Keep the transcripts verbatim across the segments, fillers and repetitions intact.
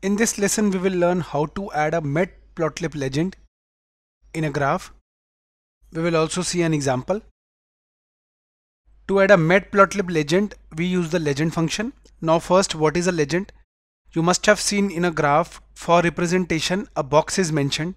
In this lesson, we will learn how to add a Matplotlib legend in a graph. We will also see an example. To add a Matplotlib legend, we use the legend function. Now first, what is a legend? You must have seen in a graph, for representation, a box is mentioned,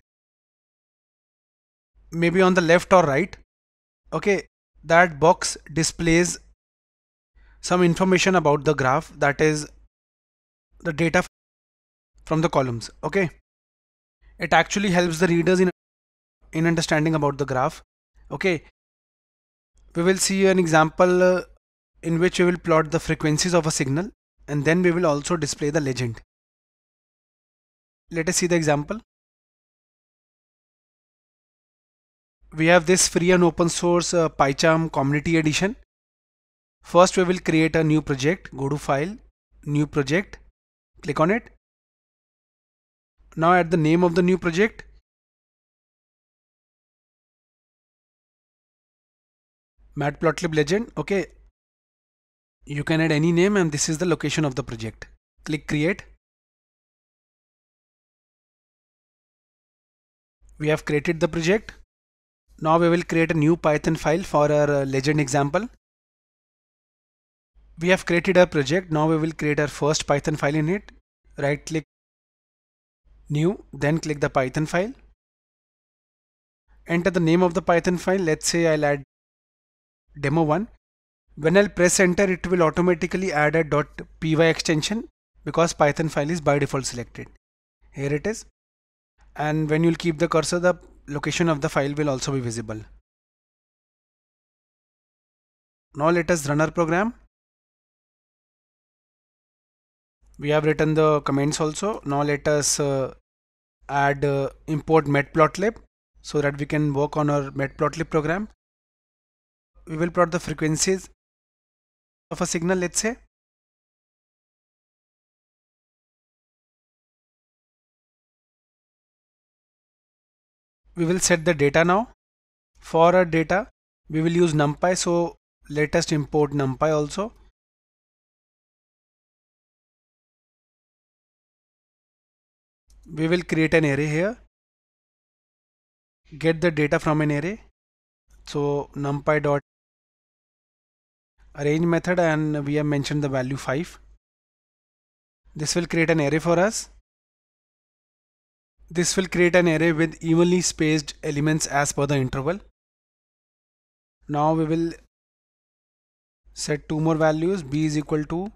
maybe on the left or right. Okay, that box displays some information about the graph, that is the data from the columns. Okay, it actually helps the readers in in understanding about the graph. Okay, we will see an example uh, in which we will plot the frequencies of a signal, and then we will also display the legend. Let us see the example. We have this free and open source uh, PyCharm community edition. First we will create a new project. Go to file, new project, click on it. Now add the name of the new project. Matplotlib Legend. Okay, you can add any name, and this is the location of the project. Click create. We have created the project. Now we will create a new Python file for our uh, legend example. We have created our project. Now we will create our first Python file in it. Right click, new, then click the Python file. Enter the name of the Python file. Let's say I'll add demo one. When I'll press enter, it will automatically add a .py extension because Python file is by default selected. Here it is. And when you'll keep the cursor, the location of the file will also be visible. Now let us run our program. We have written the comments also. Now let us uh, add uh, import Matplotlib so that we can work on our Matplotlib program. We will plot the frequencies of a signal, let's say. We will set the data now. For our data, we will use NumPy, so let us import NumPy also. We will create an array here. Get the data from an array. So NumPy dot arrange method, and we have mentioned the value five. This will create an array for us. This will create an array with evenly spaced elements as per the interval. Now we will set two more values. B is equal to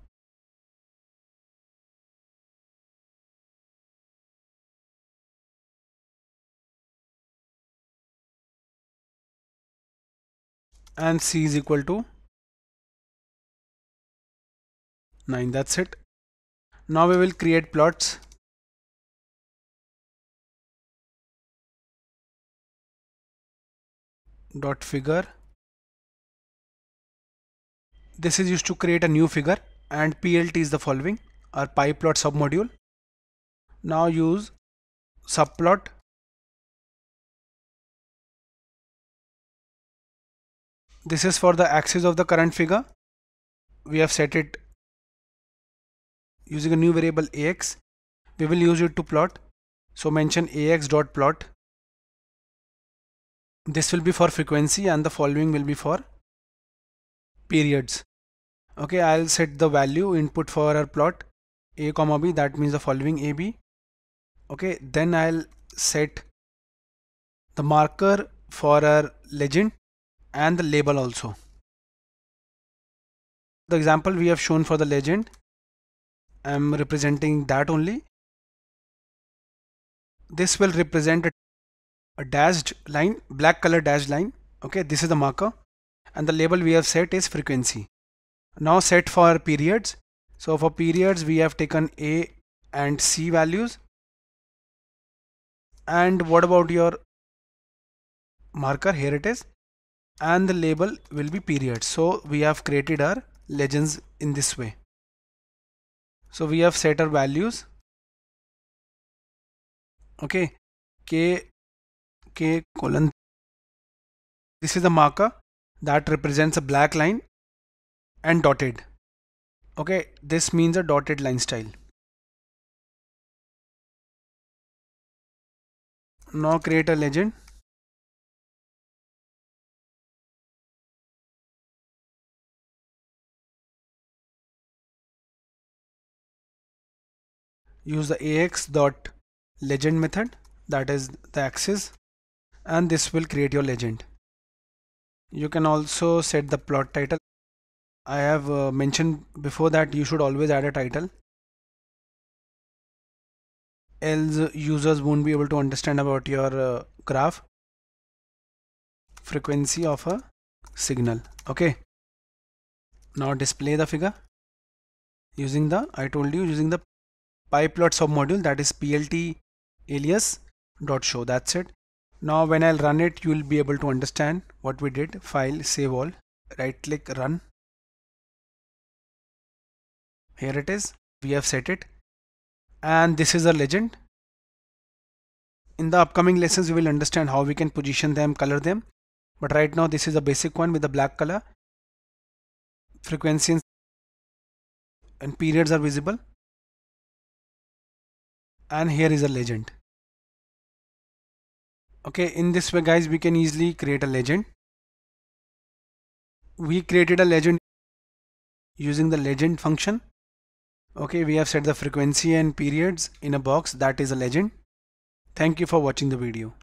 and C is equal to nine. That's it. Now we will create plots. Dot figure. This is used to create a new figure, and P L T is the following, our pyplot submodule. Now use subplot. This is for the axis of the current figure. We have set it using a new variable ax. We will use it to plot. So mention ax dot plot. This will be for frequency, and the following will be for periods. Okay, I'll set the value input for our plot a comma b, that means the following A B. Okay, then I'll set the marker for our legend and the label also. The example we have shown for the legend, I'm representing that only. This will represent a, a dashed line, black color dashed line. Okay, this is the marker, and the label we have set is frequency. Now set for periods. So for periods we have taken A and C values. And what about your marker? Here it is. And the label will be periods. So we have created our legends in this way. So we have set our values. Okay, K K colon. This is the marker that represents a black line and dotted. Okay, this means a dotted line style. Now create a legend. Use the ax dot legend method, that is the axis, and this will create your legend. You can also set the plot title. I have uh, mentioned before that you should always add a title, else users won't be able to understand about your uh, graph. Frequency of a signal. Okay, now display the figure using the, I told you, using the pyplot submodule, that is plt alias dot show. That's it. Now when I'll run it, you will be able to understand what we did. File, save all, right click, run. Here it is, we have set it, and this is a legend. In the upcoming lessons we will understand how we can position them, color them, but right now this is a basic one with the black color. Frequency and periods are visible, and here is a legend. Okay, in this way guys, we can easily create a legend. We created a legend using the legend function. Okay, we have set the frequency and periods in a box, that is a legend. Thank you for watching the video.